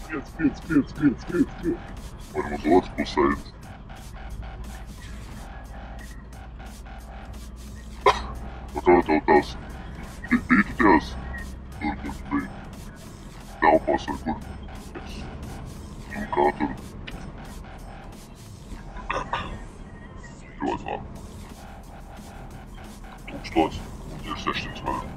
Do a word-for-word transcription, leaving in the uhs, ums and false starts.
skriet, skriet, skriet, skriet, skriet, skriet. Ajmo doći po sajtu. Pa kada te otas? Biti teas? Tur, kur bija. Telpās vai kur? Yes. Un kā tur? Ļoti labi. Tūkstots un ir sešsimt metri.